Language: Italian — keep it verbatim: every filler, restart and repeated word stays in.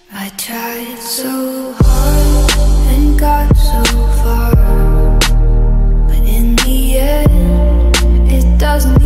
I tried so hard and got so far, but in the end, it doesn't